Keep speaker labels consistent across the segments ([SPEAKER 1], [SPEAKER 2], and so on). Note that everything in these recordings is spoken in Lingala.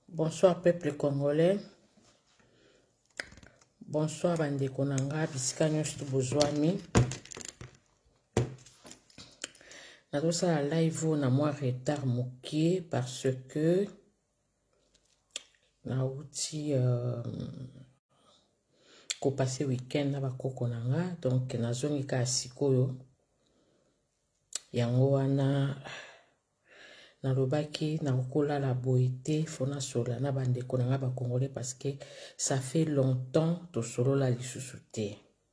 [SPEAKER 1] Bonsoir peuple congolais. Bonsoir bande konanga bisika nyonso bozwami. Nazosa la live na moi retard moké parce que na outi ko passer week-end na bakoko nanga donc nazongi ka sikoyo yango wana nalobaki na kokola la boité fona sola na bande konanga ba congolais parce que ça fait longtemps to solo la lisusu te.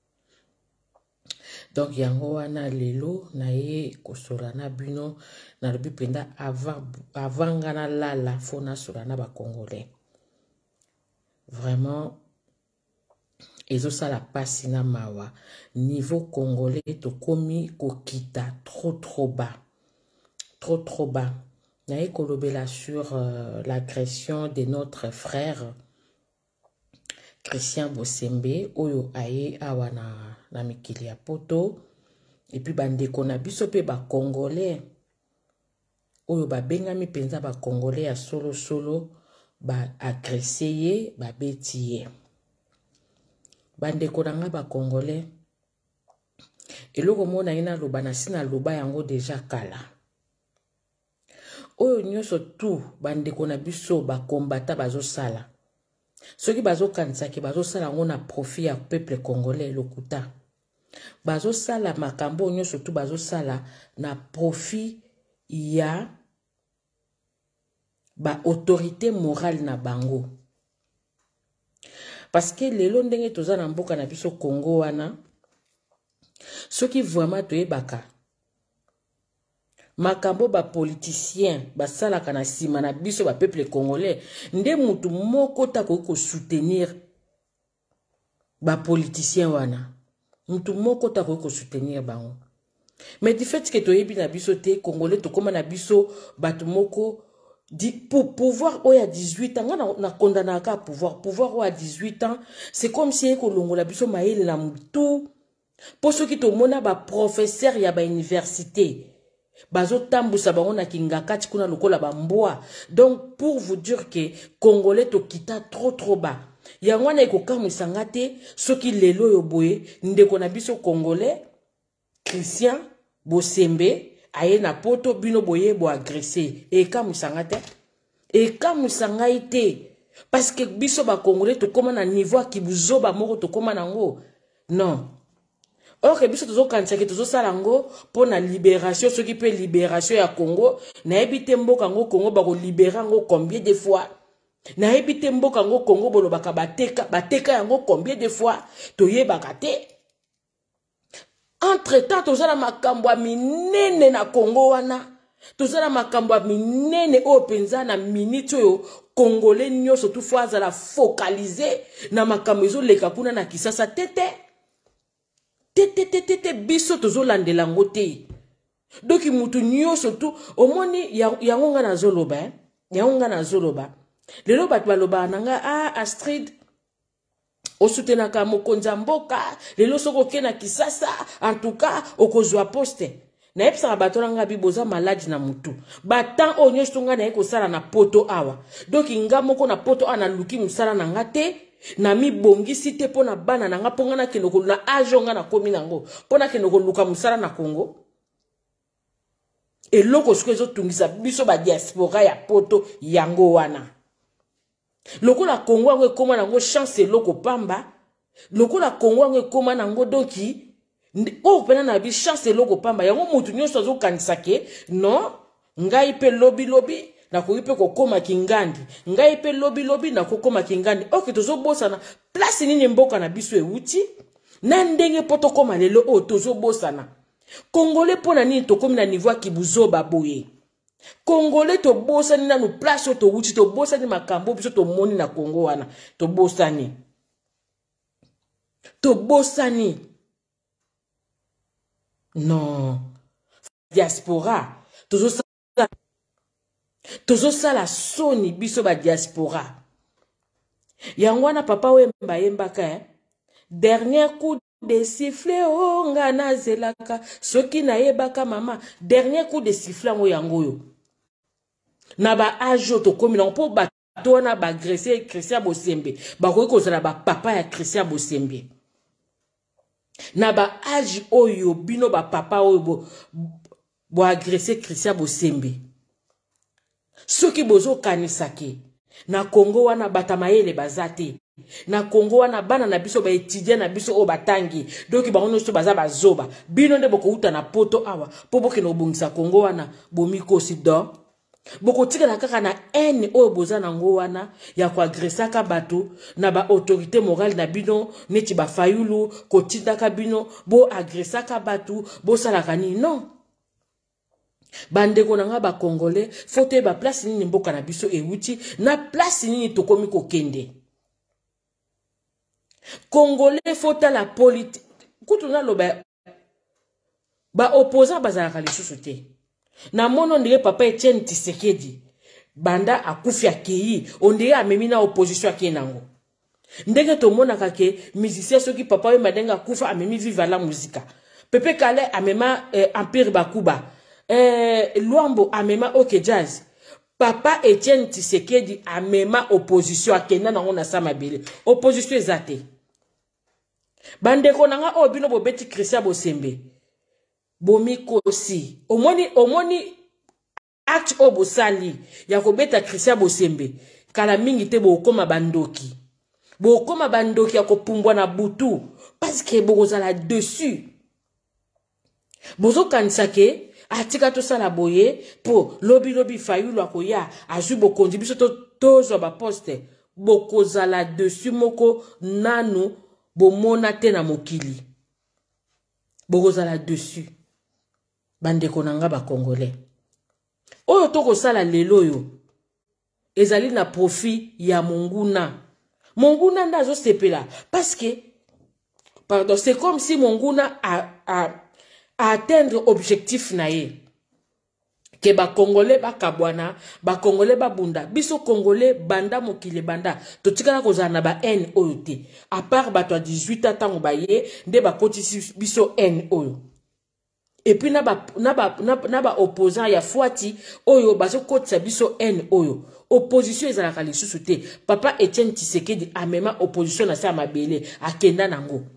[SPEAKER 1] Donc yango wana lelo na ye kosola na bino na lobi penda avant ngana lala fona sola na ba congolais. Vraiment ezo sala pasi na mawa niveau congolais to komi kokita trop bas. Trop bas. Na ye kolobela sur l'agression de notre frère Christian Bosembe oyo aye awa na mikili ya poto et puis bandeko na biso pe ba congolais oyo ba bengami penza ba congolais ya solo ba agressé ye ba beti ye bandeko nanga ba congolais eloko mona ina loba na sina loba yango deja kala oyo nyonso tout bandeko na biso ba kombata bazo sala. Ceux qui bazo kansaki bazo sala ngona profit ya peuple congolais lokuta. Bazo sala makambo nyo surtout bazo sala na profit ya ba autorité morale na bango. Parce que lelo ndenge toza na mboka na biso Congo wana ceux qui vraiment toyebaka makambo ba politicien basala kana sima na biso ba peuple congolais nde mutu moko ta ko soutenir ba politicien wana mutu moko ta ko soutenir bango mais du fait que toyebi na biso te congolais to koma na biso batu moko di pour pouvoir oya 18 ans na condamné ka pouvoir oya 18 ans c'est comme si ko longola biso maele na mutu pour ceux qui to mona ba professeur ya ba université bazo tambusa bango na kingakati kuna lokola bamboa. Donc pour vous dire que congolais to kita trop bas yango na ekokamwisa ngate soki lelo yo boye ndeko na biso congolais Christian Bosembe aye na poto bino boye bo agressé e kamwisa ngate e kamwisa ngaite parce que biso ba congolais to koma na niveau ki buzoba moko to koma nango non. Or que biso tozo kansaki tozo salango pour la libération ceux qui peut libération ya Congo na ebite mboka ngo Congo ba ko libérer ngo combien de fois na ebite mboka ngo Congo bolo baka bateka yango combien de fois toyebaka te. Entre temps toza na makambo ya minene na Congo wana toza na makambo ya minene o penza na minute oyo congolais nyonso tout fois za la focaliser na makambo ezo leka kuna na Kisasa tete biso tozo landela ngote. Donc mutu nyo surtout omoni yango nga na zoloba yango nga na zoloba lelo bat baloba nanga Astrid osutenaka mokonza mboka lelo soko kena Kisasa en tout cas okozwa poste na epsa bato nga biboza malade na mutu batan onyo stonga na ekosala na poto awa donc nga moko na poto ana luki musala na ngate na mi bongisi te pona bana na nga ponga na kenoko na ajonga na komi nango pona kenoko luka musala na Congo eloko sikezo tungisa biso ba diaspora ya poto yango wana lokola Congo yango ekoma nango chance eloko pamba lokola Congo yango ekoma nango doki o pena na bi chance eloko pamba yango mutu nyonso azo kanisake non ngai pe lobi na koyipe kokoma kingandi ngai pe lobi na kokoma kingandi oke tozo bosa na place nini mboka na biso euti na ndenge poto koma lelo o tozo bosa na congolais pona nini to komi na niveau ki buzoba boye congolais to bosa ni na no place to uti to bosa ni makambo biso to moni na Congo wana to bosa ni non diaspora tozo sala soni biso ba diaspora yango wana papa wemba yembaka dernier coup de sifflet o nga na zelaka soki na yebaka mama dernier coup de sifflet ngo yango yo na ba ajo to komi na po ba bato wana baagrese Christian Bosembe bakoki kozala bapapa ya Christian Bosembe na baage oyo bino bapapa oyo boagrese Christian Bosembe soki bozokanisaki na Congo wana batamayele bazate na Congo wana bana na biso ba étudiant na biso o batangi donc bango nyonso baza bazoba bino nde bokouta na poto awa po bokende kobongisa Congo wana bomikosi do bokotikala kaka na haine oyo boza nango wana ya koagresaka bato na ba autorité morale na bino neti ba fayulu kotindaka bino bo agresaka bato bo salaka nini non bandeko nanga ba congolais faut ba place nini mboka na biso ewuti na place nini tokomi kokende congolais faut la politique kutuna loba ba opposant bazalaka lisusu te na mono ndire papa Etienne Tshisekedi banda akufi akei ondire amemi na opposition akenango ndenge to mona kake musicien soki papa we madenga kufa amemi viva la musique Pepe Kale amema Empire Bakuba Luambo amema OK Jazz papa Etienne Tshisekedi amema opposition akenda nango na samabele opposition ezate bandeko nanga o bino bobeti Christian Bosembe bomikosi omoni acte obosali ya kobeta Christian Bosembe kala mingi te bokoma bandoki ya kopumbwa na butu parce que bokozala dessus bozo kanisake atika to sala boye po lobi fayulu akoya azu bokonzi biso tozo ba poste bokozala dessus moko nanu bomona te na mokili bokozala dessus bandeko nanga ba congolais oyo toko sala lelo yo ezali na profit ya Monguna ndazo sepela parce que pardon c'est comme si Monguna a atteindre objectif na ye ke ba congolais ba kabwana ba congolais ba bunda biso congolais banda mokile banda totikala kozana na ba haine oyo te à part bato 18 ans tango ba ye nde ba kotisi biso haine oyo et puis na ba opposant ya Fwati oyo bazo kotisa biso haine oyo opposition ezalaka lisusu te papa Etienne Tshisekedi amema opposition na sa mabele akenda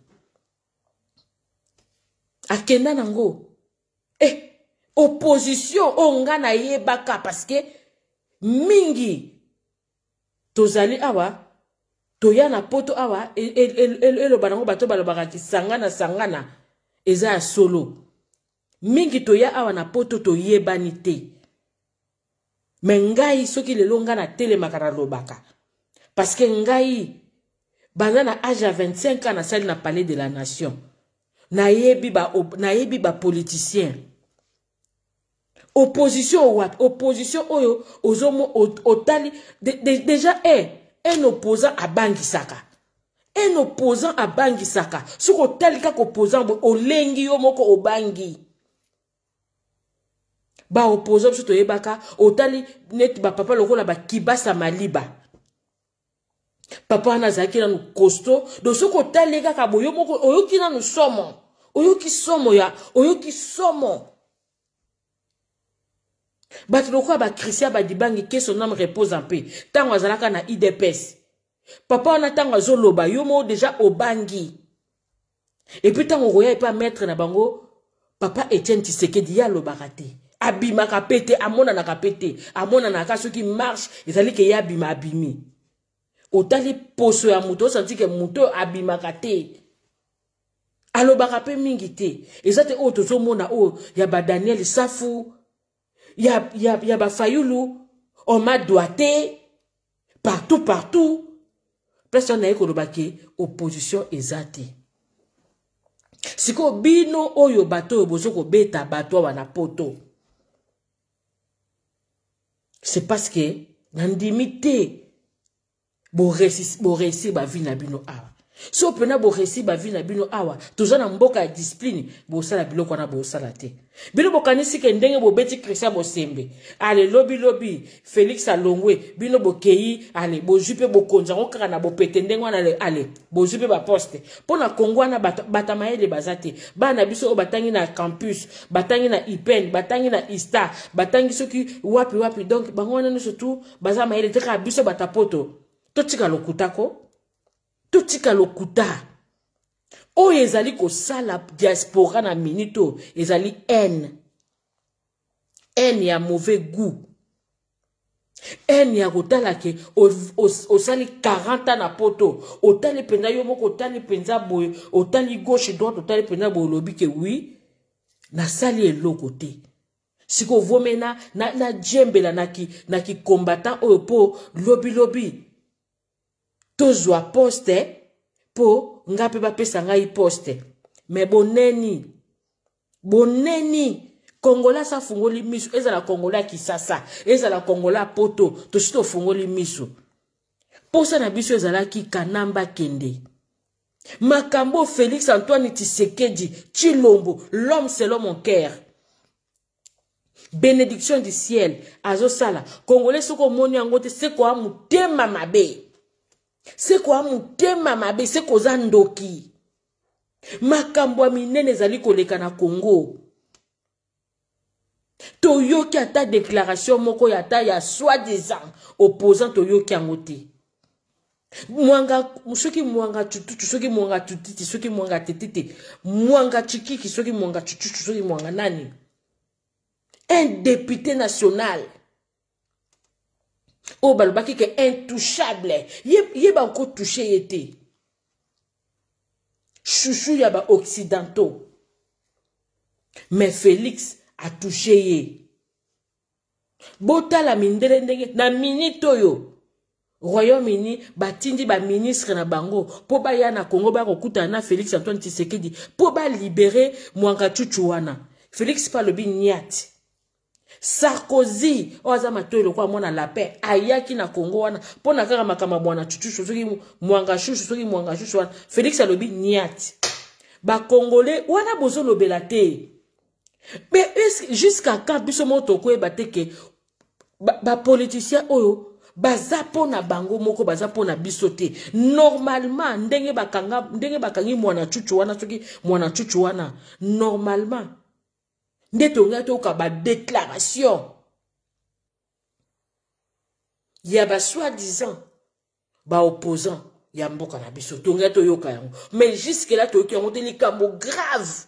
[SPEAKER 1] nango opposition onga na yebaka parce que mingi tozali awa toya na poto awa eloba nango bato balobaka ki sangana eza ya solo mingi toya awa na poto toyebani te mais ngai soki lelo nga na telemaka na lobaka parce que ngai banda na âge à 25 ans na sali na palais de la nation nayebi ba politicien opposition oyo ozomo otali déjà un opposant abangisaka soko otali kaka opposant olengi yo moko obangi ba opposant biso toyebaka otali net ba papa lokola ba Kibasa Maliba papa wana azalaki nanu costaud donc soko otali kaka boyo moko oyoki nanu somo bato lokola ba Christian Badibangi que son âme repose en paix tango azalaka na IDPS papa wana tango azoloba yo mo déjà obangi et puis tango roya pas mettre na bango papa Etienne Tshisekedi ya lobaka te abimaka pete amona na kapete amona na kasoki marche ezali ke ya abimi otali poso ya muto santi ke muto abimaka te alobaka pe mingi te ezate o tozomona o ya ba Daniel Safu ya ba Fayulu Oma Douate partout presque on a ekolobaki opposition ezate siko bino oyo bato bozoko beta bato wana poto c'est parce que nandimité bo réussir ba vie na bino a So pena bo resi ba vi na bino awa, toza na mboka ya discipline, bo sala biloko na bo sala te. Bino bo kanisi ke ndenge bo beti Christian Bosembe. Ale lobi Félix Alongwe, bino bo kei, ale bo jupe bo konza kaka na bo pete ndenge wana ale, bo jupe ba poste. Pona Kongo na batamaele bazate, bana biso o batangi na campus, batangi na IPEN, batangi na ISTA, batangi soki wapi donc bango wana no surtout baza maele te ka biso batapoto. Totika lokutako. Totika lokuta. O ezali ko sala diaspora na minito, ezali haine. Haine ya mauvais goût. Haine ya kotala ke osali 40 ans na poto. Otali penza yo moko, otali penza boye, otali gauche droite, otali penza boye lobi ke oui, na sali eloko te. Siko vomena na djembela na ki combattant oyo po lobi. Tozwa poste po ngape ba pesa ngai poste. Mais boneni Kongola sa fungoli misu, ezala Kongola Kisasa, ezala Kongola poto, to shito fungoli misu. Posa na biso ezala ki Kanamba Kende. Makambo Félix Antoine Tshisekedi, Chilombo, l'homme selon mon cœur. Bénédiction du ciel, azo sala. Congolais soko moni angote se ko amutema mabe. Se ko amutema mabe, se ko zandoki. Makambo minene zali koleka na Congo. Toyoki ata déclaration moko yata ya soi-disant opposant toyoki angote. Mwanga soki mwanga tutu soki mwanga tutiti soki mwanga tetete mwanga chikiki soki mwanga tutu soki mwanga nani. Un député national. Oh balbaki que intouchable. Yeba encore touché yete. Chouchou yaba occidentaux. Mais Félix a touché ye. Bota la mindele ndenge na minito yo. Royaume-Uni batindi ba ministre na bango po ba ya na Congo ba kokuta na Félix Antoine Tshisekedi po ba libérer mwanga chuchu wana. Félix pa lobi niati. Sarkozy oza matoyo kwa mona la paix ayaki na Congo wana pona kaka makama bwana chuchu soki mwanga chuchu wana Félix alobi niati. Ba Congolais wana bozo lobela te. Mais jusqu'à quand biso moto ko ebateke ba politicien oyo baza pona bango moko baza pona biso te. Normalement ndenge bakangi mwana chuchu wana soki mwana chuchu wana normalement ndetonga toka ba déclaration ya ba soi-disant ba opposant ya mboka na biso tonga to yoka yango. Mais jusque là to yoka yango te likambo grave.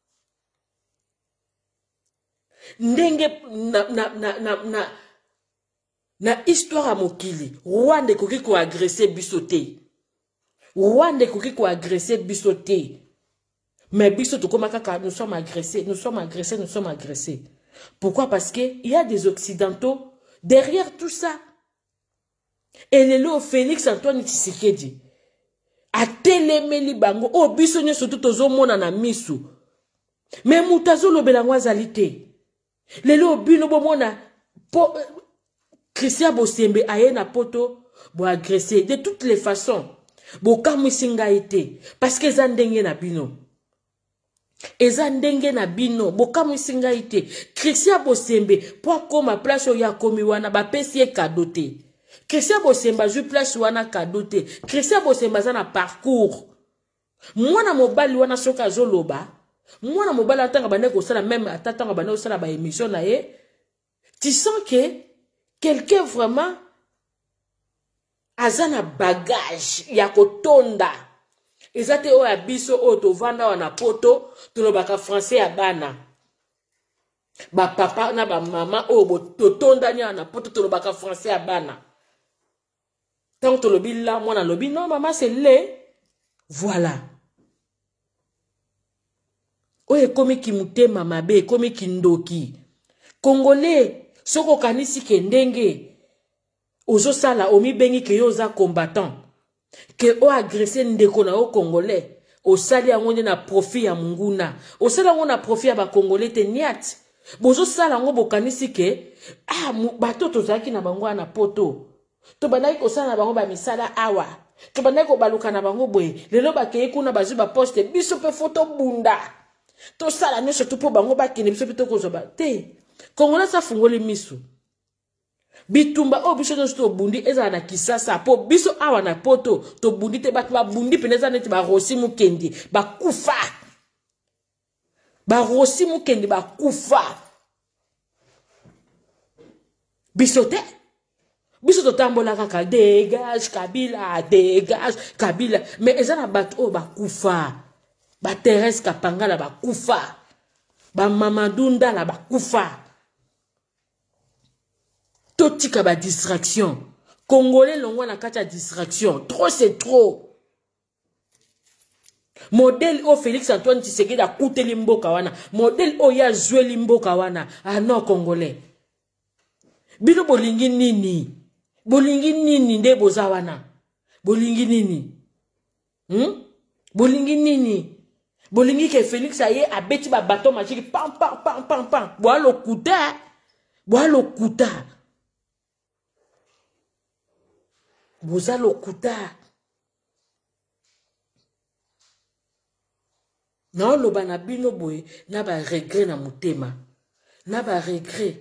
[SPEAKER 1] Ndenge na histoire a mokili Rwanda koki ko agresser biso te. Rwanda koki ko agresser biso te. Mais biso to koma kaka nous sommes agressés. Pourquoi? Parce que il y a des occidentaux derrière tout ça. Et le lo Félix Antoine Tshisekedi a telemeli bango o biso nyo surtout tozo mona na misu. Mais mutazo lo belangwa zalité. Le lo bino bo mona po Christian Bosembe aye na poto bo agresser de toutes les façons. Bo kamusinga été parce que zandenge na bino. Ezandenge na bino bokamu singa ite Christian Bosembe po koma place ya komi wana ba pesi e kadote. Christian Bosembe ju place wana kadote. Christian Bosembe za na parcours. Mwana mobali wana soka zoloba. Mwana mobali atanga bande ko sala même atatanga bande ko sala ba émission na ye. Tu sens que quelqu'un vraiment azana bagage ya kotonda. Ezate o abiso o to vanda wana poto to baka français ya bana ba papa na ba mama o bo totonda nya na poto to baka français ya bana tant to lobi la mwana lobi non maman c'est lait voilà o e komi ki mutema mabe komi ki ndoki congolais soko kanisi ke ndenge ozo sala omi bengi ke yo za combattant que o agressé ndeko na o congolais o sali yango na profit ya munguna o sala yango na profit ya ba congolais te niat bozo sala yango bokanisi ke bato tozaki na bango na poto to bandaki ko sala na bango ba misala awa to bandeko baluka na bango boye lelo bakeye kuna bazwi ba poste biso pe photo bunda to sala nyonso to po bango bakende biso pe to kozwa te Kongola sa fungoli misu bitumba o biso nyonso to bundi ezala na Kisasa po biso awa na poto to bundi te bato babundi peneza neti ba Rosi Mukendi bakufa ba Rosi Mukendi bakufa biso te biso to tambola kaka dégage Kabila mais ezana bato o bakufa ba Thérèse Kapangala bakufa ba Mamadou Ndala bakufa totika ba distraction Congolais longwa na kati ya distraction trop c'est trop modèle o Félix Antoine Tshisekedi a coûté limboka wana modèle o ya joué limboka wana ah non Congolais bino bolingi nini nde boza wana bolingi nini bolingi nini bolingi ke Félix aye abeti ba bateau magique pam boa lokuta boza lokuta na loba na bino boye na ba regret na motema na ba regret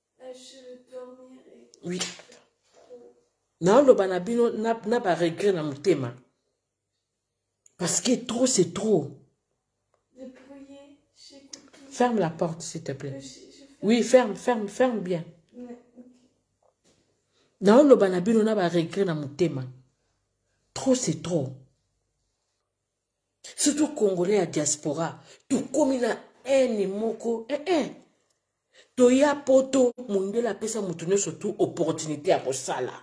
[SPEAKER 1] oui na loba na bino na ba regret na motema parce que trop c'est trop. Ferme la porte s'il te plaît. Oui, ferme bien. Na loba na bino na ba regret na motema. Trop c'est trop. Surtout Congolais à diaspora, tout comme il a un moko, toya poto mundela pesa mutunyo surtout opportunité à kosala.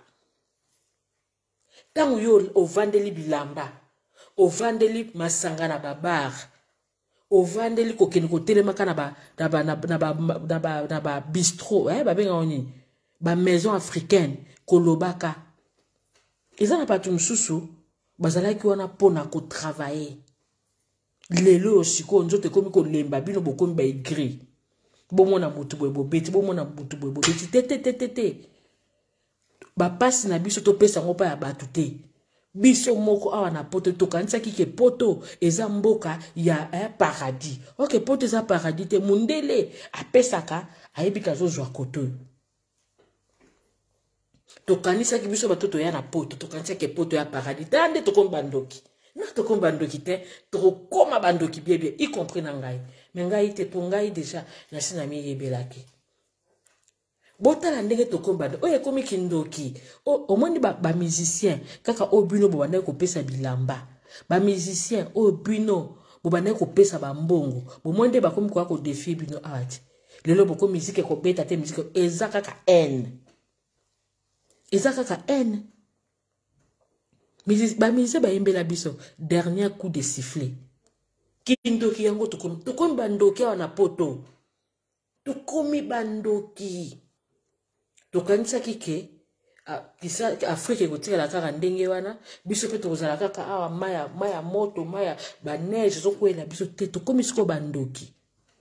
[SPEAKER 1] Tant yo ovandeli bilamba, ovandeli masanga na babar, ovandeli kokeni kotelema kana ba bistrot, ba benga oni, ba maison africaine kolobaka. Ezana patu msusu bazalaki wana pona ko travailler. Lelo osiko nzote komi ko lemba bino bokomi ba igri. Bomona mutu boye bobeti, bomona mutu boye bobeti te. Ba pasi na biso to pesa ngo pa ya batu te. Biso moko awa na poto to kanisa ki ke poto eza mboka ya paradis. OK poto eza paradis te mundele apesaka ayebika zozwa koto. To kanisa ki biso batoto ya na poto to kanisa ke poto ya paradis. Tande to kombandoki. Na to kombandoki te to koma bandoki bien y compris na ngai. Mais ngai te to ngai déjà na sina mi yebelaki. Botala ndenge to kombando oye komi kindoki o moni ba musicien kaka o bino bo banda ko pesa bilamba ba musicien o bino bo banda ko pesa ba mbongo bo monde ba komi ko défi bino art lelo boko musique ko beta te musique ezaka ka n ba musicien ba yembela biso dernier coup de sifflet kindoki yango to komi bandoki wana poto to komi bandoki to kanisa kike kisa Afrique kotika la kaka ndenge wana biso pe to kozala kaka awa maya moto maya ba neige zo kwela biso te to komi siko bandoki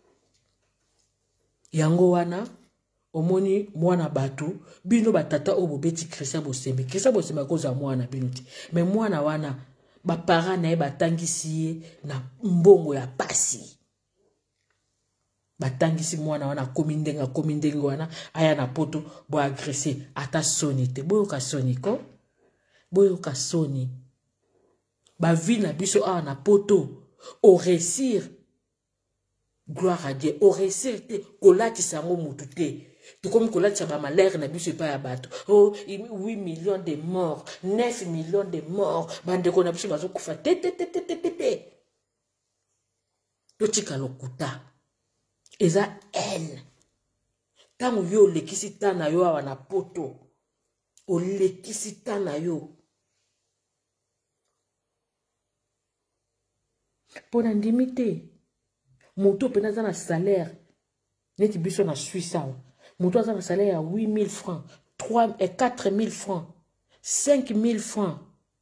[SPEAKER 1] yango wana omoni mwana batu bino batata obo beti Christian Bosembe koza mwana bino ti mais mwana wana ba parents na ye batangisi na mbongo ya pasi batangisi mwana wana komi ndenge wana aya na poto bo agresser ata soni te boyoka soni ba vie na biso awa na poto au réussir gloire à Dieu au réussir te kolatisa ngo mutu te to comme kolatisa ba malheur na biso pa ya bato 8 millions de morts 9 millions de morts bande ko na biso bazo kufa te to tika lokuta eza haine. Tango yo lekisi tana yo awa na poto. O lekisi tana yo. Pona ndimite. Moto pena za na salaire. Neti biso na Suisse awa. Moto za na salaire ya 8 000 francs. 4 000 francs. 5 000 francs.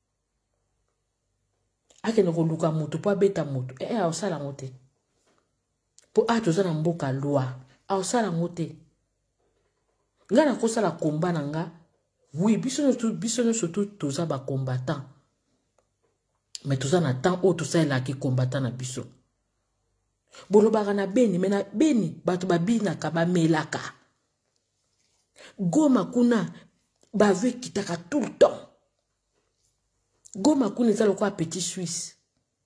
[SPEAKER 1] Ake noko luka moto po abeta moto. Osala mote. Po toza na mboka loi aosala ngote nga na kosala komba na nga oui biso surtout toza ba combattant Mais tout ça na temps où tout ça est là qui combattant na biso. Bolobaka na beni, mais na beni, batu babina kaba melaka. Goma kuna, bave kitaka tout le temps. Goma kuna eza lokwa petit Suisse.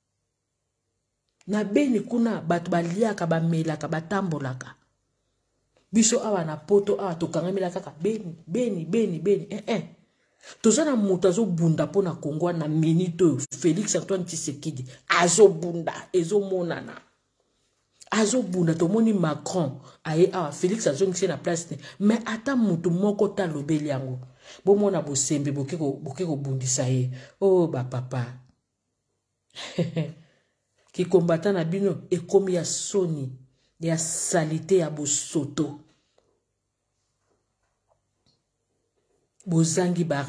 [SPEAKER 1] Na beni kuna, batu baliaka ba melaka, batambolaka. Biso awa na poto, awa tokanga melaka ka beni. Toza na mutazo bunda po na Congo na minute Félix Antoine Tshisekedi. Azo bunda, ezo monana. Azo bunda tomoni Macron aye awa Félix azo ngisi na place mais ata mutu moko ta lobeli yango bo mona bo sembe bokeko bundisa ye oh ba papa ki combattant na bino ekomi ya soni ya salité ya bosoto bozangi ba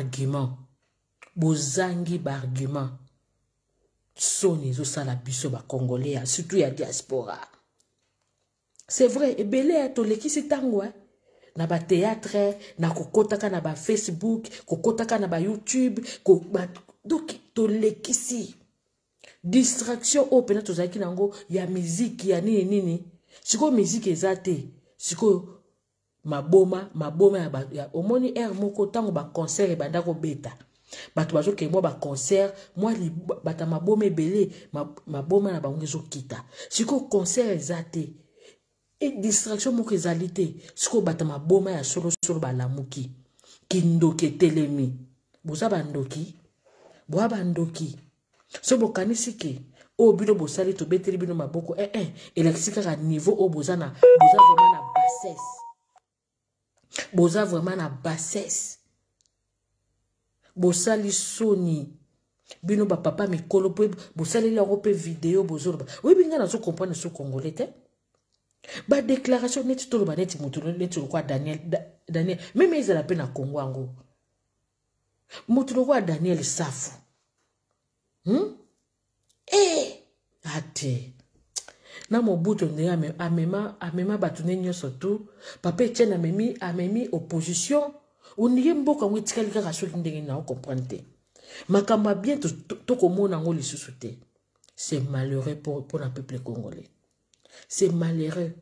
[SPEAKER 1] argument soni zo sala biso ba congolais surtout ya diaspora. C'est vrai, et belé to lekisi tango na ba théâtre, na kokotaka na ba Facebook, kokotaka na ba YouTube, donc to lekisi distraction o pena to zaki nango ya musique ya nini. Siko musique ezate, siko maboma ya omoni air moko tango ba concert e banda ko beta. Bato bazo ke moi ba concert, moi bata maboma belé, maboma na bango zo kita. Siko concert ezate. Et distraction moko ezalité siko bata maboma ya solo balamuki kindoki telemi boza bandoki boa bandoki so bokanisi ke o bino bosali to beteli bino maboko elekisika ka niveau o boza vraiment na bassesse bosali soni bino ba papa mikolo pe bosali la rope vidéo bozo oui binga na so comprendre so congolais te. Ba déclaration neti tolo ba neti mutu neti kwa Daniel même ils la peine à Congo ango mutu kwa Daniel Safu ate na mobuto ndenge amema batu nyonso tu papa Etienne amemi opposition oniye mboka mwetikali kaka soki ndenge na comprendre te makamba bien to komona ngo lisusu te. C'est malheureux pour le peuple congolais. C'est malheureux.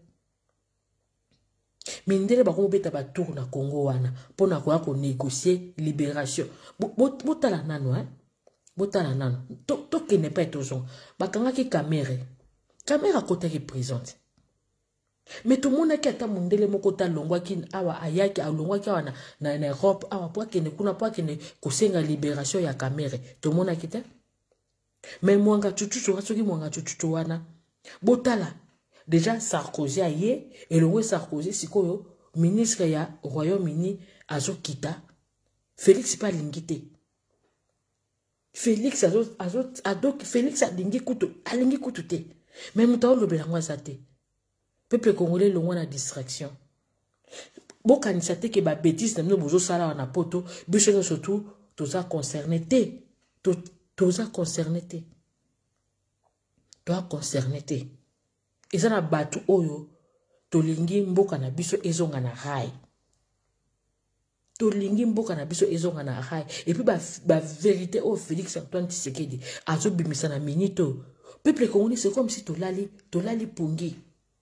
[SPEAKER 1] Mindele ba ko beta ba tour na Congo wana pona ko négocier libération. Botala nano botala nano. To qui n'est pas toujours. Ba kanga ki caméra côté qui présente. Mais tout le monde qui ata mundele moko ta longwa ki awa ayaki alongwa ki awa na Europe awa po ki ne kuna po ki ne kosenga libération ya caméra. Tout le monde qui ta. Mais mwanga chuchuchu wasoki mwanga chuchuchu wana. Botala déjà Sarkozy aye et le Sarkozy sikoyo ministre ya Royaume-Uni azo kita Félix pas lingité Félix Félix a lingi kutu te même temps le belango zate peuple congolais le na distraction bokanisa te ke ba bêtise na bozo sala na poto biso surtout toza concerné te toza concerné te doit concerner te. Eza na batu oyo tolingi mboka na biso ezonga na rai. Tolingi mboka na biso ezonga na rai. Et puis ba vérité o Félix Antoine Tshisekedi azo bimisa na minito. Peuple congolais c'est comme si tolali pungi.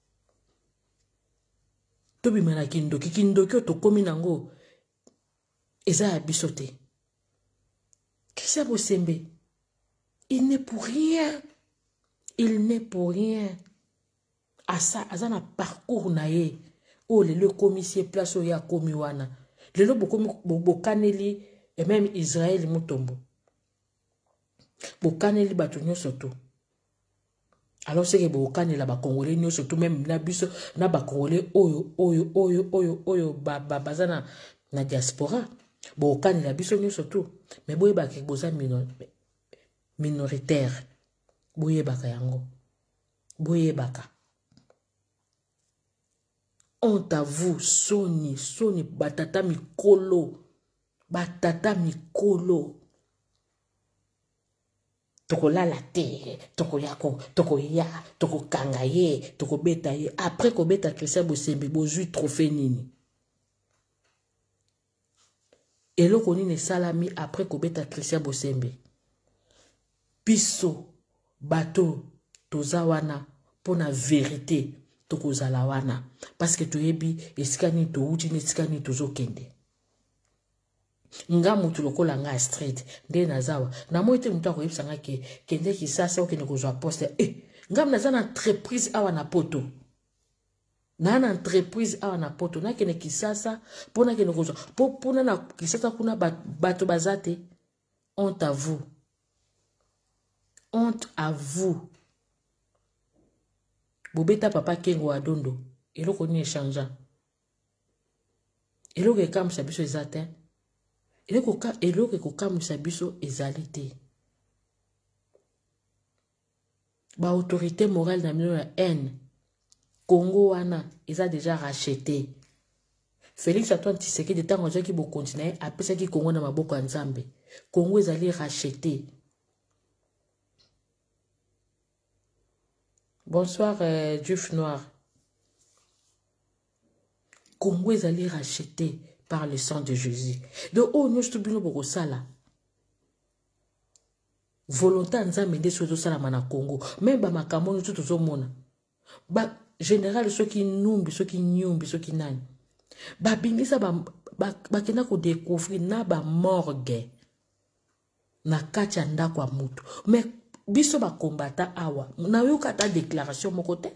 [SPEAKER 1] To bimana kindoki to komi nango eza ya biso te. Christian Bosembe il n'est pour rien. Il n'est pour rien. Asa na parcours na ye o le commissaire place o ya komi wana lelo bokaneli et même Israël mutombo bokaneli batu nyonso to alors c'est que bokanela ba congolais nyonso to même na biso na ba congolais oyo bazana na diaspora bokanela biso nyonso to mais boye ba ke boza minoritaire boye baka yango boye baka. Honte à vous, Soni, batata mikolo. Toko la te, toko yako, toko ya, toko kangaye, toko beta ye. Après ko beta Christian Bosembe, bozui trophée nini. Et lo koni ne salami après ko beta Christian Bosembe. biso bato toza wana pona vérité tokozala wana parce que toyebi esika nini touti na esika nini tozokende. Nga mutu lokola nga street nde nazawa na moi te mutu akoyebisa nga ke kende Kisasa okende kozwa poste nga naza na entreprise awa na poto na entreprise awa na poto na kende Kisasa pona kende kozwa pona na Kisasa kuna bato bazate. Honte à vous. Honte à vous. Bobeta papa Kengo Adondo. Eloko ni échangeant. Eloko ekam sabiso ezate. Eloko ekam sabiso ezalite. Ba autorité morale na mino ya haine. Congo wana eza déjà racheté. Félix Antoine Tshisekedi de tango ki bo continuer apesa ki Congo na maboko ya Nzambe. Congo ezali racheté. Bonsoir, Diouf Noir. Congo ezali racheté par le sang de Jésus. Donc, oh, nous sommes beaucoup ça là. Volonté Nzambe de soto sala mana Congo. Même ba makambo nous tout au mona. Ba général ceux qui numbi, ceux qui nyumbi, ceux qui nani. Ba bingisa ba kena ko découvrir na ba morgue. Na kati ya ndako ya mutu. Mais biso ba kombata awa. Na yo kata déclaration mon côté.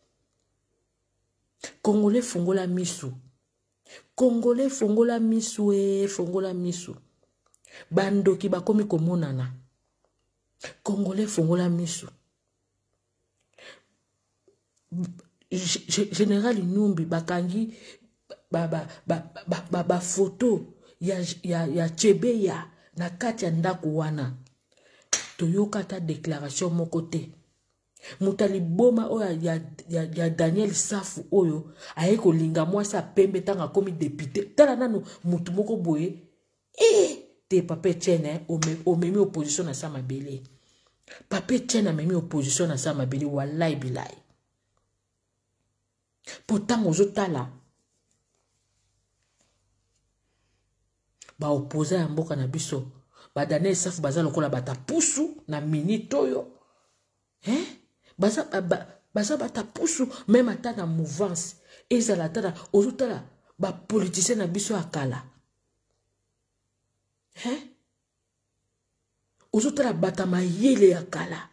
[SPEAKER 1] Congolais fongola misu. Congolais fongola misu fongola misu. Bandoki bakomi komonana. Congolais fongola misu. Général Numbi bakangi ba photo ya Chebeya na kati ya ndako wana. Toyoka ta déclaration mon côté. Mutali boma oyo ya Daniel Safu oyo ayeko linga mwasa pembe tanga komi député. Tala nanu mutu moko boye. Te pape Tchene omemi opposition na sama bele. Pape Tchene amemi opposition na sama bele wallahi bilai. Pourtant ozotala ba opposer ya mboka na biso. Ba Daniel Safu baza lokola bata pusu na minute oyo. Baza bata pusu même ata na mouvance. Ezala tala ozotala ba politicien na biso akala. Ozotala bata mayele ya kala.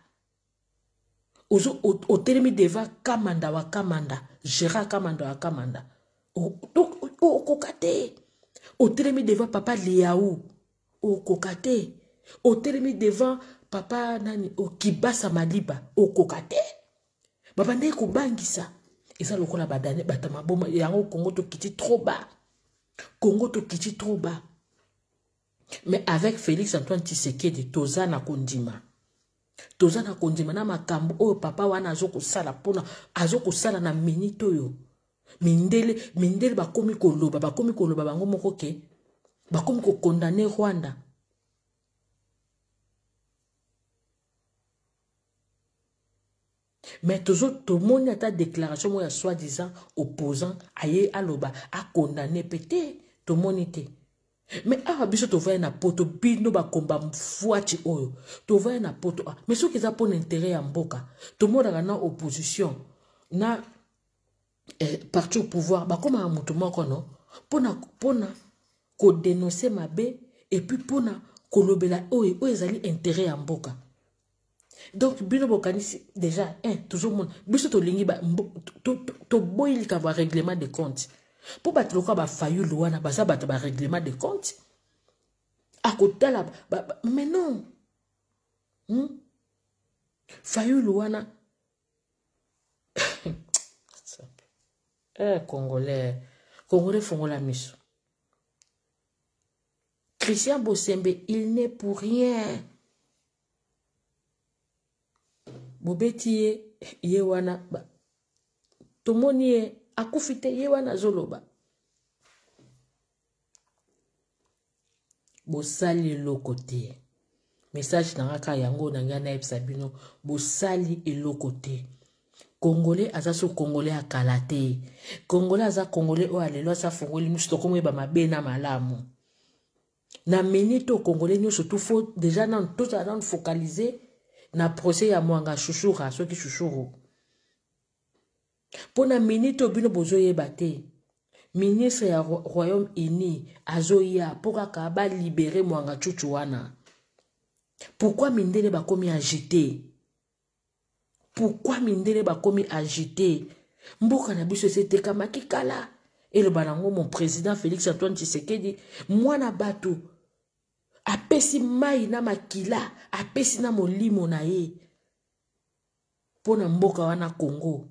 [SPEAKER 1] Otelemi deva kamanda wa kamanda. Gérard kamanda wa kamanda. Okokate. Otelemi deva papa Liaou. Okokate. Otelemi deva papa nani Okibasa Maliba. Okokate. Babande kubangisa. Eza lokola badane bata maboma. Yango Congo to kiti trop bas. Congo to kiti trop bas. Mais avec Félix Antoine Tshisekedi, toza na kondima. Toza na kondima na makambo oyo papa wana azoko sala pona azoko sala na minute oyo. Mindele bakomi koloba bango moko ke bakomi ko condamner Rwanda. Mais toujours tout le monde a ta déclaration moi soi-disant opposant aye aloba a condamné pété tout le monde était. Mais biso to va na poto bino ba komba mfuati oyo to va na poto mais ceux qui za pour intérêt ya mboka to moda na opposition na parti au pouvoir ba koma mutu moko no pona ko dénoncer mabe et puis pona ko lobela oyo ezali intérêt ya mboka. Donc bino bokanisi déjà toujours mon biso to lingi ba to boyil ka ba règlement de compte. Pour battre le cas, il failli louana, ça battre le règlement de compte. À côté là, mais non. Failli louana. Congolais font la mission. Christian Bossembe, il n'est pour rien. Bobeti yewana, tomoni akufite yewana zoloba. Bosali lokote. Message nangaka yango nangana ebsabino. Bosali elokote. Congolais azaso Congolais akalate. Congolais aza Congolais o alelo sa fongoli musto komo eba mabena malamu. Na minute au Congolais nyo surtout faut déjà nan tout ça nan focaliser na procès ya mwanga chouchoura soki chouchouro pona minute obino bozoyeba te ministre ya Royaume-Uni azoya po kaka ba libérer mwanga chuchu wana. Pourquoi mindele bakomi agité? Pourquoi mindele bakomi agité? Mboka na biso c'était kama kikala. Et le banango mon président Félix Antoine Tshisekedi mwana bato apesi mai na makila apesi na molimo na ye pona mboka wana Congo.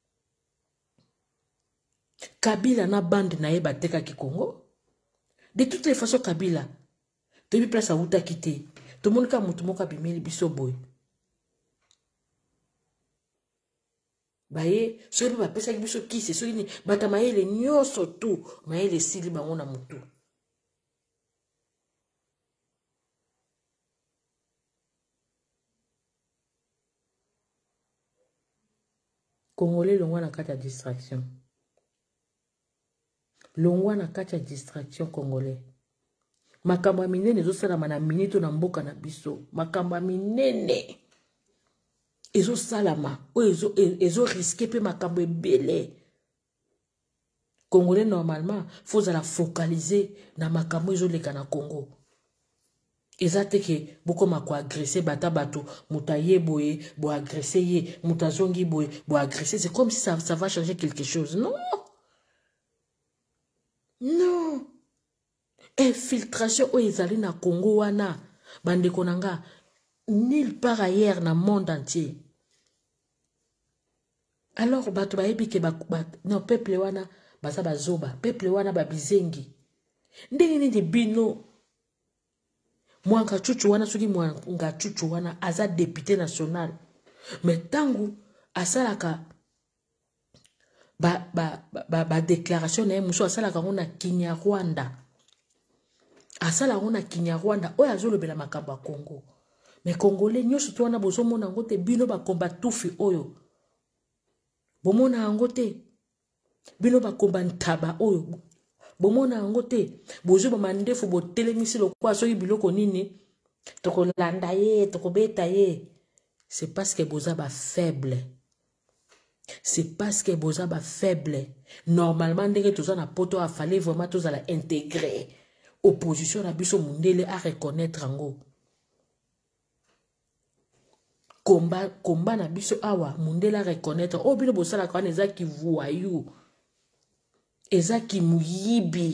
[SPEAKER 1] Kabila na bande na ye bateka ki Congo. De toutes les façons Kabila depuis place à uta kité. Tout le monde ka mutu moka bimeli biso boy. Baye soki ba pesa ki biso kisi soki ni bata mayele nyoso tu mayele sili bango na mutu. Congolais longwa na kati ya distraction. Longwa na kati ya distraction Congolais. Makambo ya minene ezosalama na minito na mboka na biso. Makambo ya minene ezosalama oyo ezo risquer pe makambo ebele. Congolais normalement faut la focaliser na makambo ezoleka na Congo. Ezate ke bokoma ko agresser bata bato mutaye boye bo agresser ye mutazongi boye bo agresser, c'est comme si ça va changer quelque chose. Non. Non. Infiltration o ezali na Congo wana bande konanga nulle part ailleurs na monde entier. Alors bato bayebi ke no peuple wana baza bazoba peuple wana babizengi ndenge nini bino mwanga chuchu wana soki mwanga chuchu wana aza député national mais tangu asalaka ba déclaration na muso asalaka ngona Kinyarwanda. Asala ngona Kinyarwanda oyo azolobela makambo ya Congo. Mais Congolais nyoso to wana bozomona ngo te bino ba komba tufi oyo. Bomona ngo te bino ba komba ntaba oyo. Bomona ngo te bozo ba mandefu bo telemisi lokwa soki biloko nini tokolanda ye tokobeta ye. C'est parce que boza ba faible. C'est parce que boza ba faible. Normalement ndenge toza na poto a fallait vraiment toza la intégrer. Opposition na biso mundele a reconnaître ango. Combat na biso awa mundele a reconnaître. O bino bosala kwa neza ki voyou. Eza ki muyibi.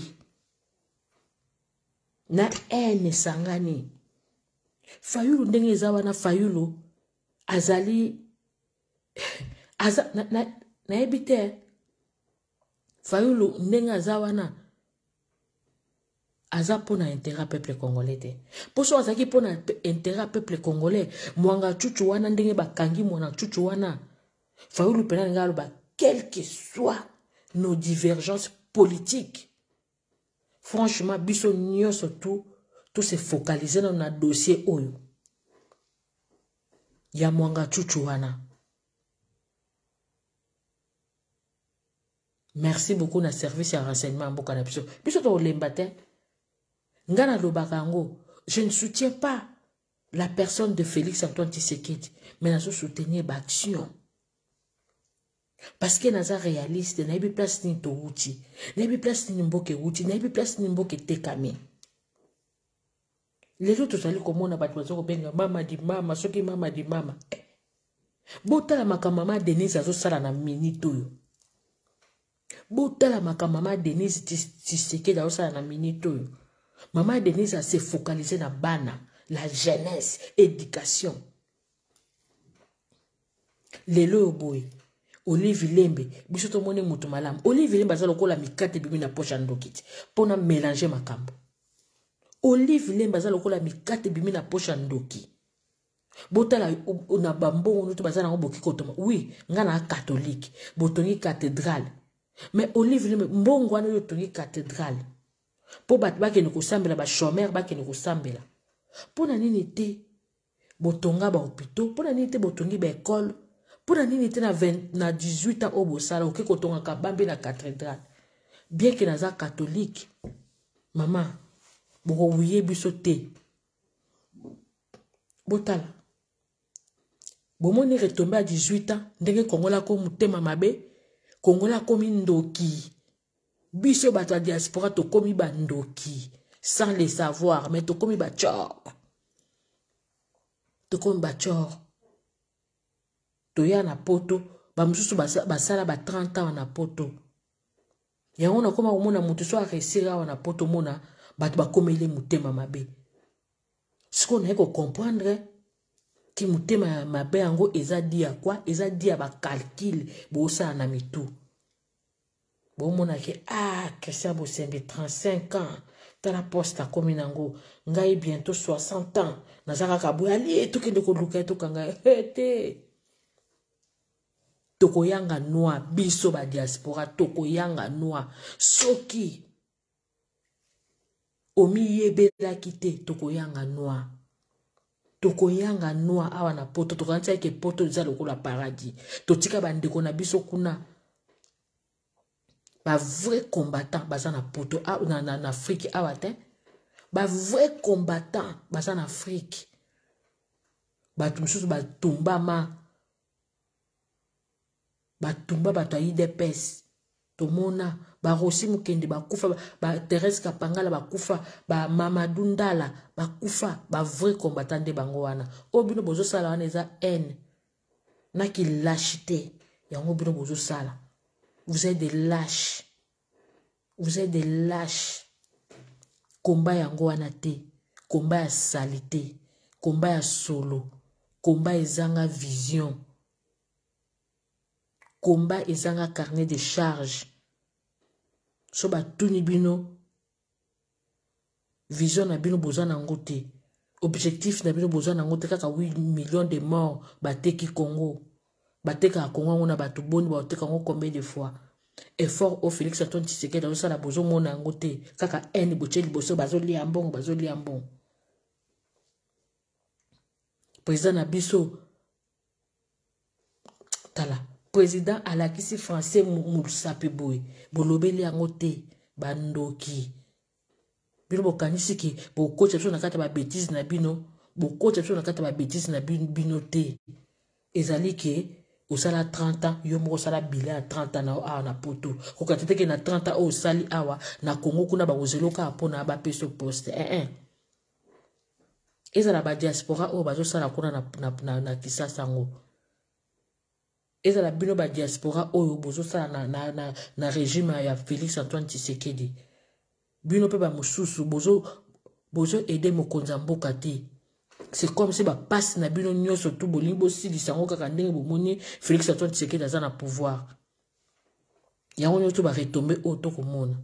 [SPEAKER 1] Na ene sangani. Fayulu ndenge eza wana Fayulu azali na ebite Fayulu ndenge aza wana aza pona intérêt peuple congolais te. Poso azaki pona intérêt peuple congolais mwanga chuchu wana ndenge bakangi mwana chuchu wana Fayulu pena ngalo ba quel que soit nos divergences politiques. Franchement biso nyoso tout se focaliser dans un dossier oyo. Ya mwanga chuchu wana. Merci beaucoup na service ya renseignement mboka na biso. Biso to lembate. Ngana lobakango, je ne soutiens pas la personne de Félix Antoine Tshisekedi, mais je soutenir l'action. Parce que naza réaliste, na yebi place ni to wuti, na yebi place ni mboke wuti, na yebi place ni mboke tekame. Lelo tozali komona bato bazoko benga mama di mama, soki mama di mama. Botala makamama Denise azosala na minute oyo. Botala makamama Denise Tshisekedi azosala na minute oyo. Maman Denise s'est focalisée dans bana, la jeunesse, éducation. Lelo boy, Olive Lembe, bisoto mone mutu malam. Olive Lembe azalo kola mikate bimi na poche ndokiti. Pona mélanger makambo. Olive Lembe azalo kola mikate bimi na poche ndoki. Botala na bambo nutu bazana ngoboki kotoma. Oui, ngana catholique, botongi cathédrale. Mais Olive Lembe mbongo wana yo tongi cathédrale. Po bat bakene kusambela ba chômeur bakene kusambela. Pona nini te botonga ba hôpitaux, pona nini te botongi ba école, pona nini te na 18 ans obo sala oke kotonga kabambe na cathédrale. Bien que naza catholique, maman, boko wuye biso te. Botala. bomoni retombe à 18 ans ndenge kongola ko mutema mabe kongola komi ndoki biso bato ya diaspora tokomi bandoki sans le savoir mais tokomi bachor tokomi bachor toya na poto bamususu basala ba 30 ans na poto yango na koma komona mutu so aresira wana poto mona bato bakomeli mutema mabe siko na ko comprendre ki mutema mabe yango eza dia quoi eza dia ba calcul bosa na mitu bomona ke Christian Bosembe 35 ans tala poste akomi nango ngai bientôt 60 ans nazaka kabuya ali tokende koluka tokanga te tokoyanga noa biso ba diaspora tokoyanga noa soki omi yebelaki te tokoyanga noa awa na poto tokanisa ke poto eza lokola paradis totika bandeko na biso kuna ba vrai combattant baza na poto na Afrique awa te ba vrai combattant baza na Afrique bato mosusu batumba bato ya UDPS tomona ba Rossi Mukende bakufa ba Thérèse Kapangala bakufa ba Mamadou Ndala bakufa ba vrai combattant de bango wana obino bozo sala wana eza haine na ki lâcheté yango bino bozo sala. Vous êtes des lâches. Vous êtes des lâches. Combat yango wana te. Combat ya salité. Combat ya solo. Combat ezanga vision. Combat ezanga carnet de charge. So ba tuni bino. Vision na bino boza nango te. Objectif na bino boza nango te kaka 8 millions de morts bateki Congo. Bateka Congo ngona batu boni bateka ngo combien de fois. Effort au Félix Antoine Tshisekedi dans la bozo mona ngote kaka eni bocheli boso bazoli ambongo président Nabiso tala président alakisi français musape boy bolobeli angote bandoki bino bokanisi ki bokocha biso na kata ba bêtise na bino bokocha biso na kata ba bêtise na bino te ezali ke osala 30 ans yo moko sala bilan à 30 ans na awa na poto kokatete ke na 30 ans osali awa na Congo kuna ba ozeloka apona ba peso poste ezala ba diaspora o bazo sala kuna na Kisasa ngo ezala bino ba diaspora oyo bozo sala na régime ya Félix Antoine Tshisekedi bino pe ba mususu bozo aider mokonza mboka te. C'est comme si ba passe na bino nyoso tout bolimbo si lisango kaka ndenge bomoni Félix Antoine Tshisekedi aza na pouvoir. Yango nyoto ba retomber auto komona.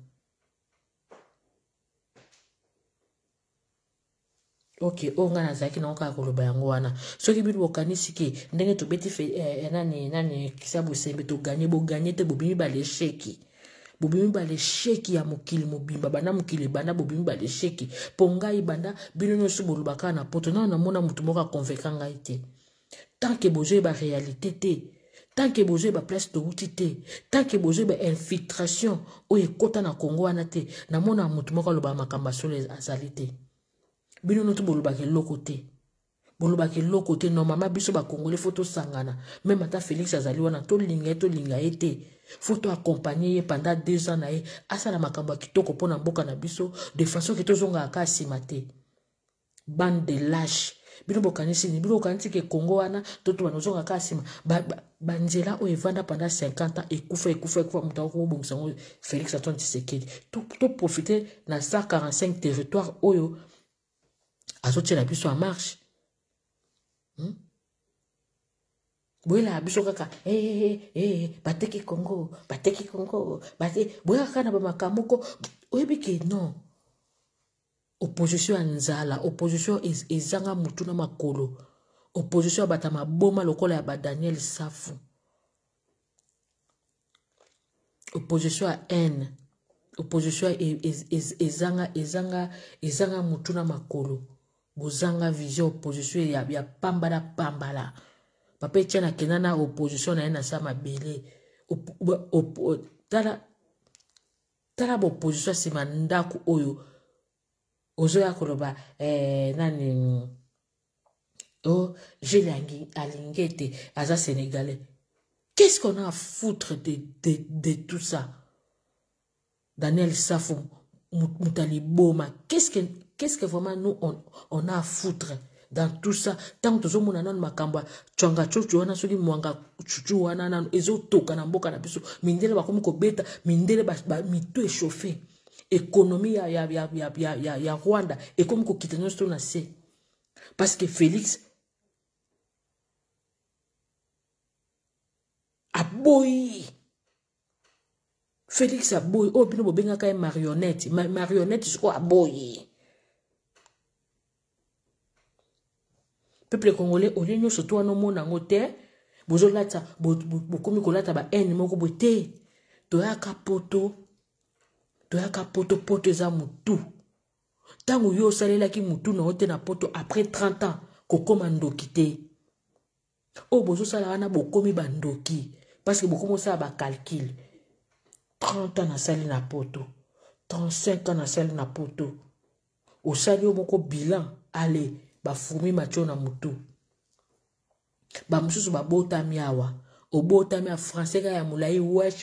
[SPEAKER 1] Ok, nga nazaki na kaka koloba yango wana. Soki bino bokanisi ke ndenge to beti nani Kisa Bosembe to gagner te bobimi ba l'échec. Bobimi ba l'échec ya mokili mobimba bana mokili bana bobimi ba l'échec ponga ibanda bino nyoso bolubaka na poto na mona mutu moka convaincre ngai te tant que bozo ba réalité te tant que bozo ba place de outil te tant que bozo ba infiltration o ekota na Congo wana te na mona mutu moka loba makamba solo azali te bino noto bolubaka loko te bolubaka loko te normalement biso ba congolais photo sangana même ata Félix azali wana to linga ete photo accompagner pendant 2 ans na ye asala makambo kitoko pona mboka na biso de façon que tozonga aka simate bande de lâches bino bokanisi ni bino bokanisi ke Congo wana toto banozonga aka sima banzela o evanda pendant 50 ans ekufa mutako ko bongisa ngo Félix Antoine Tshisekedi to profiter na 145 territoires oyo azotiela biso en marche. Boyela biso kaka bateki Congo boyela kaka na bamakamoko oyebi ke non opposition ya nzala opposition ezanga mutu na makolo opposition ya bata maboma lokola ya ba Daniel Safu opposition ya haine opposition ezanga mutu na makolo bozanga vision opposition ya pambala papa etiana kena na opposition na ye na sa mabele tala ba opposition sima ndako oyo ozoya koloba nani Oh, j'ai Alingete, Aza Sénégalais. Qu'est-ce qu'on a à foutre de tout ça? Daniel Safo, Moutali Boma. Qu'est-ce que vraiment nous, on a à foutre dans tout ça? Tant que nous avons makamba, tchanga chochu wana soli mwanga chuchu wana nanu, ezo toka na mboka na biso, mindele bakomi ko beta, mindele mitu échauffé. Économie ya Rwanda, et comme ko kitano sto na se. Parce que Félix aboyi. Félix aboyi. Oh, bino bobenga ka marionnette. Marionnette, c'est quoi aboyi? Peuple congolais, au lieu surtout à nos mondes te, bozolata, bokomi kolata ba ene moko bote. Toyaka poto eza mutu. Tango yo salela ki mutu na ote na poto après 30 ans, kokoma ndoki te. Oh, bozo sala wana bokomi bandoki. Parce que bokomo sa ba calcul. 30 ans na sali na poto. 35 ans na sali na poto. Au sali yo moko bilan, allez, ba fourmi macho na mutu. Ba mususu ba bota miawa. O bota mia français ka ya mulai wesh.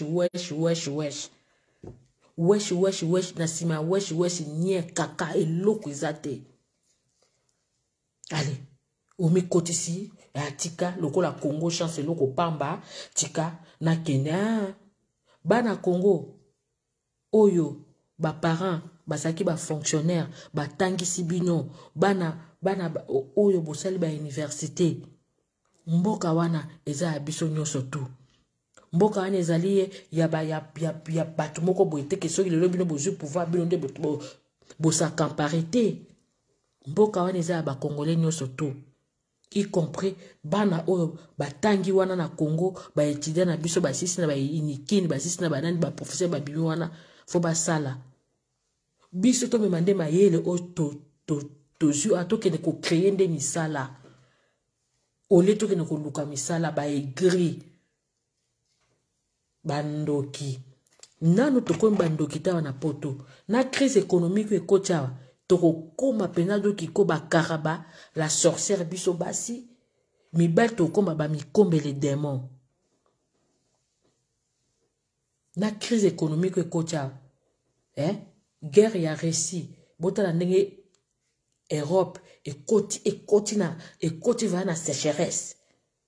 [SPEAKER 1] Wesh na sima wesh nye kaka eloko ezate. Allez, omi kotisi ya tika lokola Congo chance loko pamba tika na Kenya. Bana Congo oyo ba parents basaki ba fonctionnaire ba tangisi bino bana oyo bosali ba université. Mboka wana eza ya biso nyonso tu. Mboka wana ezali ya batu moko boete ke soki lelo bino bozu pouvoir bino nde bosa kamparité. Mboka wana eza ya ba Congolais nyonso tu. Y compris bana oyo batangi wana na Congo ba étudiant na biso ba sisi na ba inikini ba sisi na ba nani ba professeur ba bibi wana fo ba sala. Biso to memande mayele o to atokene ko créer nde misala. Ole tokene ko luka misala ba aigri bandoki. Nano tokomi bandoki tawa na poto. Na crise économique ekoti awa. Toko koma penado ki ko ba karaba la sorcière biso basi. Mibali toko koma ba mikombe les démons. Na crise économique ekoti awa. Guerre ya récit. Bota la ndenge Europe ekoti va na sécheresse.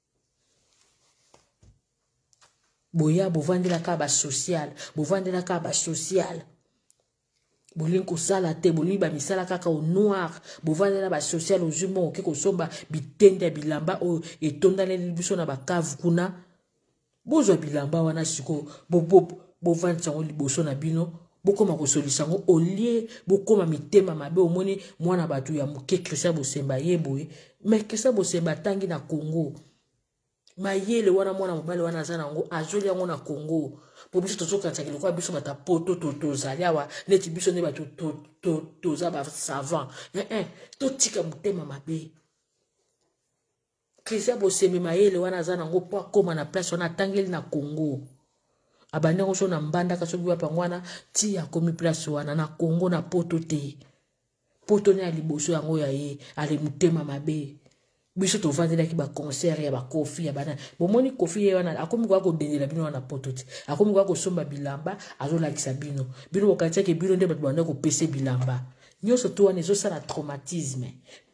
[SPEAKER 1] Boya bovandela ka ba social, bovandela ka ba social. Bolinko sala te, boliba misala kaka au noir, bovandela ba social au jumo ke ko somba bitende bilamba o etondale biso na ba cave kuna. Bozwa bilamba wana siko bovandisa ngo liboso na bino. Bokoma kosolisango olie bokoma mitema mabe omoni mwana batu ya muke Christian Bosemba yeboye mais Christian Bosemba tangi na Congo mayele wana mwana mobali wana zana ngo azoli yango na Congo po biso tozokanisa kiloko biso bata poto tozali awa neti biso ne batu toza ba savant to tika mutema mabe Christian Bosemba mayele wana zana ngo po akoma na place wana tangeli na Congo. Abande ko na mbanda ka soki wapa ngwana ti ya komi place wana na Congo na poto te. Poto ne aliboso yango ya ye ale mutema mabe. Biso to vandela ki ba concert ya ba kofi ya bana. Bomoni kofi ye wana akomi kwa ko dendela bino wana poto te. Akomi kwa ko somba bilamba azola kisa bino. Bino bokatia ke bino nde batu banda ko pese bilamba. Nyoso to wana ezo sala traumatisme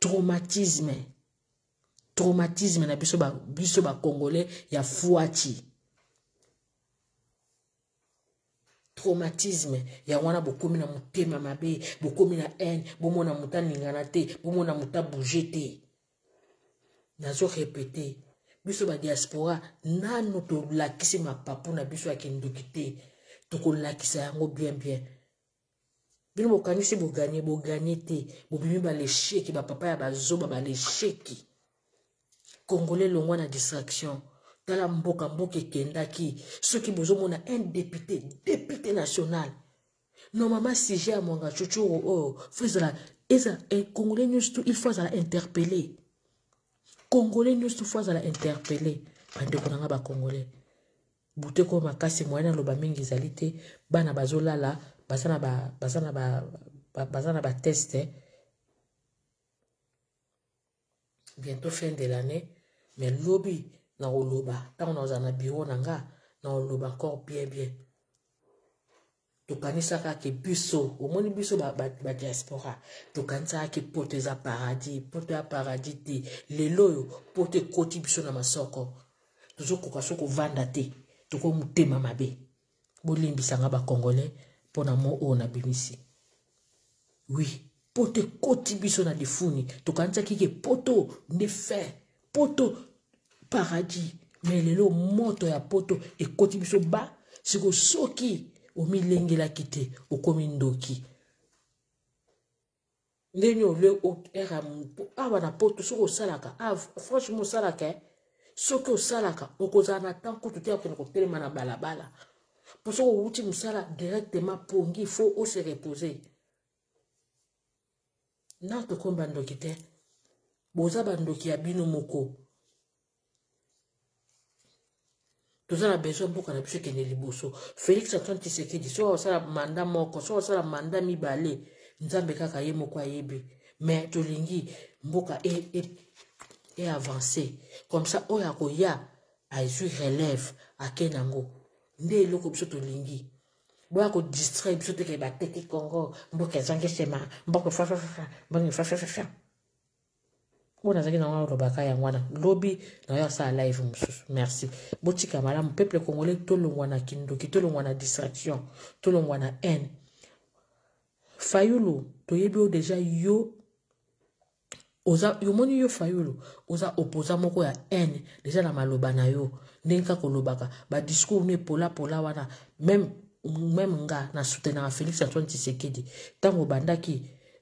[SPEAKER 1] na biso ba Congolais ya fuachi. Traumatisme ya wana bokomi na mutema mabe, bokomi na haine, bomona muta ningana te, bomona muta bouger te. Nazo répéter, biso ba diaspora nano to lakisi mapapu na biso ya kindoki te, to ko lakisa yango bien. Bino bokanisi bo gagner te, bobimi ba l'échec ba papa ya bazoba ba l'échec. Congolais longwa na distraction. Dans la mboka kendaki, ceux qui besoin mona un député national. Normalement si j'ai à mon gars chuchu faisala eza Congolais news tout il faut la interpeller. Congolais news tout faut la interpeller. Bande konanga ba Congolais. Bute ko makasi moyena loba mingi zalite bana bazolala bazana ba test. bientôt fin de l'année, mais lobby na oloba, tant on a un bureau nanga, na oloba encore bien. Tokanisa ke biso, au moins biso ba diaspora, tokanisa ke pote za paradis, pote ya paradis te, lelo yo, pote koti biso na masoko, tozo koka soko vanda te, toko mutema mabe, bolimbisa nga ba congolais, pona mo o na bimisi. Oui, pote koti biso na difuni, tokanisa ke poto ne fe, poto paradis, mais lelo moto ya poto e koti biso ba, siko soki, o milengela kite o komi ndoki ndenyo le o era awa na poto soko salaka franchement salaka soki o salaka o kozana tant que tu as ko telema na balabala pour soko uti musala directement pongi faut o se reposer na to komba ndoki te boza ba ndoki ya bino moko Toza na besoin mboka na biso kende liboso. Félix Antoine Tshisekedi so osala manda moko, so osala manda mibale, nzambe kaka ye moko ayebi. Mais tolingi mboka e avancer. Comme ça oya ko ya azui relève akenango. Nde eloko biso tolingi. Boya ko distraire biso te ke bateki Congo, mboka zange sema, mboka fa. Bon, azaki na wana lobaka ya wana lobby na yo sa live mususu merci botika malamu peuple congolais tolongwa na kindoki tolongwa na distraction tolongwa na haine Fayulu toyebi o déjà yo oza yo moni yo Fayulu oza opposant moko ya haine déjà na maloba na yo ndenge kolobaka ba discours ne pola wana même nga na soutenir Félix Antoine Tshisekedi tango bandaki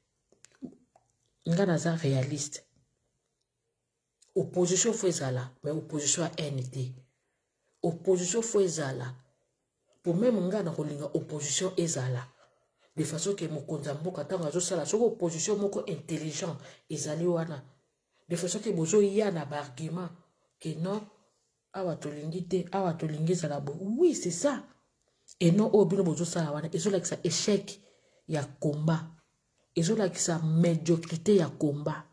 [SPEAKER 1] nga naza réaliste. Opposition faut ezala, mais opposition à NT. Opposition faut ezala. Pour même nga na kolinga opposition ezala. De façon que mokonza mboka tango azosala soko opposition moko intelligent ezali wana. De façon que bozo ya na ba argument que non awa tolingi te, awa tolingi ezala bo. Oui, c'est ça. Et non obino bozo sala wana ezola ki sa échec ya combat. Ezola ki sa médiocrité ya combat.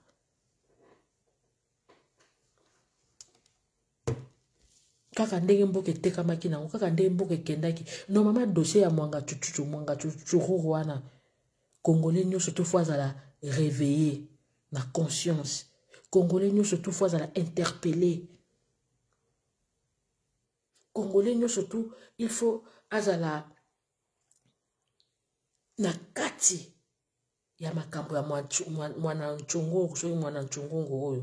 [SPEAKER 1] Kaka ndenge mboke tekamaki nango kaka ndenge mboke kendaki normalement dossier ya mwanga chuchu wana congolais nyonso to fois la réveiller na conscience congolais nyonso to fois la interpeller congolais nyonso to il faut azala na kati ya makambo ya mwana nchungu soki mwana nchungu oyo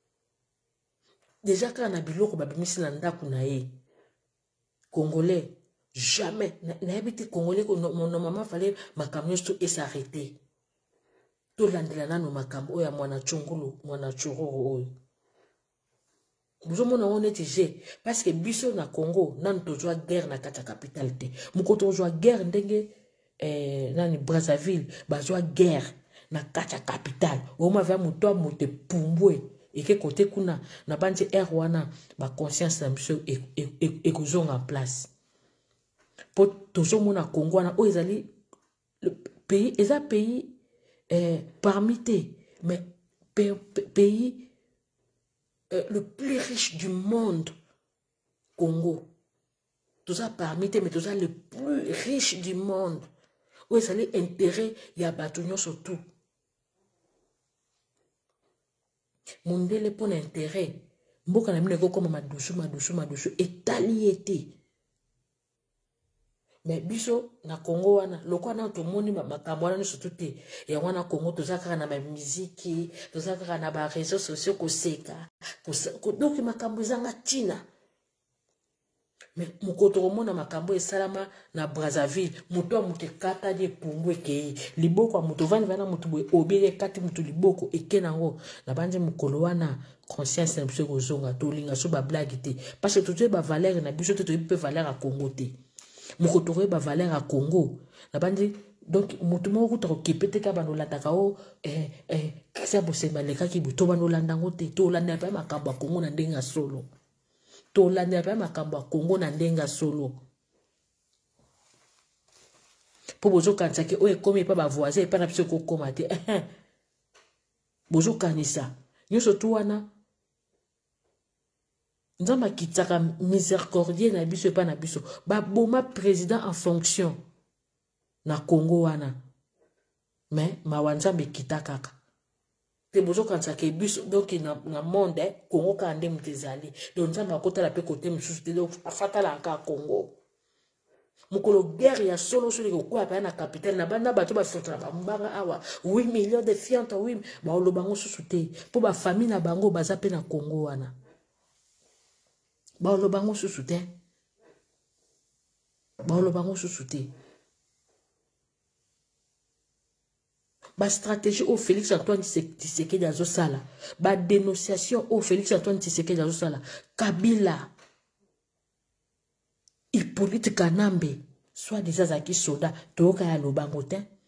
[SPEAKER 1] déjà quand na biloko babimisi na ndako na ye congolais jamais na habité congolais mon maman fallait makambo nyonso et s'arrêter to landela nano makambo oya mwana chungulu mwana chururu oyo bozomona on est je parce que biso na Congo nanu tozwa guerre na kata capitale te moko tozwa guerre ndenge nani Brazzaville bazwa guerre na kata capitale o ma va muto mote pumbwe eke kote kuna na bandi air wana ba conscience na biso ekozonga en place po tozomona Congo wana o ezali le pays eza pays parmi te mais pays le plus riche du monde Congo toza parmi te mais toza le plus riche du monde o ezali intérêt ya bato nyonso tout mondele pona intérêt mboka na mine koma madusu etali ete mais biso na Congo wana lokwa na to moni makambo wana surtout te ya wana Congo toza kaka na ba musique toza kaka na ba réseaux sociaux koseka donc makambo zanga tina mais mukoto komona makambo esalama na Brazzaville muto mute kata de pumbwe ke liboko muto vani vana muto boye obele kati muto liboko ekenango na banje mukolo wana conscience na biso kozonga tolinga so ba blague te parce que tout ba valeur na biso te pe valeur à Congo te mukoto ba valeur à Congo na banje donc muto moko to kipete ka bano lataka o kasa bosemba leka ki buto bano landango te to landa pa makambo ya Congo na ndenga solo to landa pa makambo ya Congo na ndenga solo po bozo kanisa ke oye komi pa ba voisin pa na biso ko koma te bozo kanisa nyonso tu wana nzamba kitaka miséricordieux na biso epa na biso baboma président en fonction na Congo wana mais mawa nzambe kita kaka te bozo kanisa ke biso donc na monde Congo ka nde mutezali donc nzambe akotala pe côté mususu te donc afatala aka Congo mukolo guerre ya solo solo ko kwa pa na capitale na banda bato ba fotra ba mbanga awa 8 millions de fiantes oui ba olobango susu te po ba famille na bango baza pe na Congo wana ba olobango susu te ba olobango susu te ba stratégie au Félix Antoine Tshisekedi azo sala ba dénonciation au Félix Antoine Tshisekedi azo sala Kabila Hippolyte Kanambe soit des azaki soda toyoka ya lobango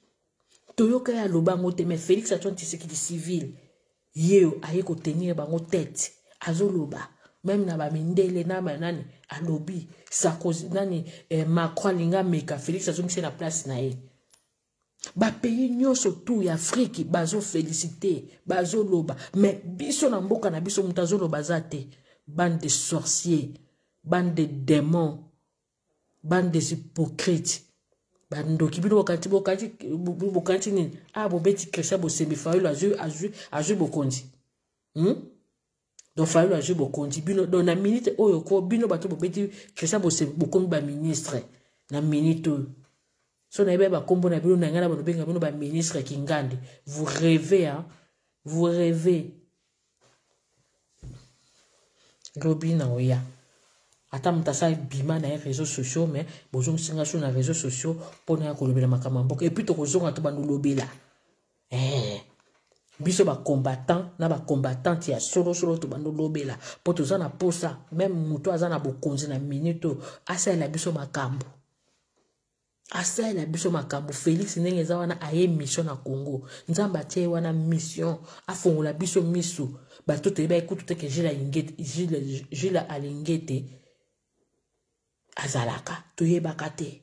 [SPEAKER 1] te mais Félix Antoine Tshisekedi civil yeo aye ko tenir bango tête azoloba même na ba mindele na manani alobi Sarkozy nani Macron linga meka Félix azongisi na place na ye ba pays nyonso tout ya Afrique bazo féliciter bazo loba mais biso na mboka na biso mutazo loba zate bande de sorciers bande de démons bande des hypocrites bandoki bino bokanti nini bobeti Christian Bosembi Fayulu azui bokonzi donc Fayulu azui bokonzi bino donc na minute oyo ko bino bato bobeti Christian Bosembi bokomi ba ministre na minute so na ba kombo na bino na ngana ba benga bino ba ministre kingandi vous rêvez hein vous rêvez Robina oya ata mutasa bima na réseaux sociaux mais bozo msinga sur na réseaux sociaux pona ya kolobela makamamboka et puis to kozonga to bandu lobela biso ba combattant na ba combattante ya solo to bandu lobela po to zana posa même muto azana bokonzi na minute asa la biso makambo Félix ndenge za wana aye mission na Congo nzamba tie wana mission afongola biso miso bato te ba ekutu te ke Gilles Alingete azalaka toyebaka te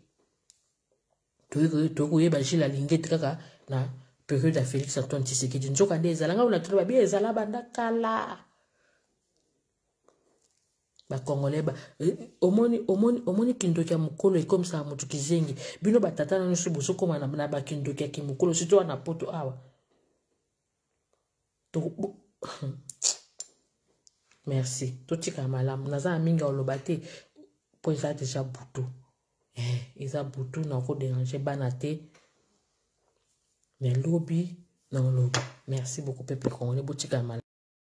[SPEAKER 1] toyeba Gilles Alingete kaka na période ya Félix Antoine Tshisekedi nzoka nde ezalanga una tuba bien ezala banda kala ba Congolais ba omoni kindoki ya mukolo comme ça mutu kizengi bino batata na nso boso koma na ba kindoki ya kimukolo sito na poto awa to merci totika malamu naza minga olobate po eza déjà butu eza butu na ko déranger banate mais lobby non lobby merci beaucoup peuple congolais botika malamu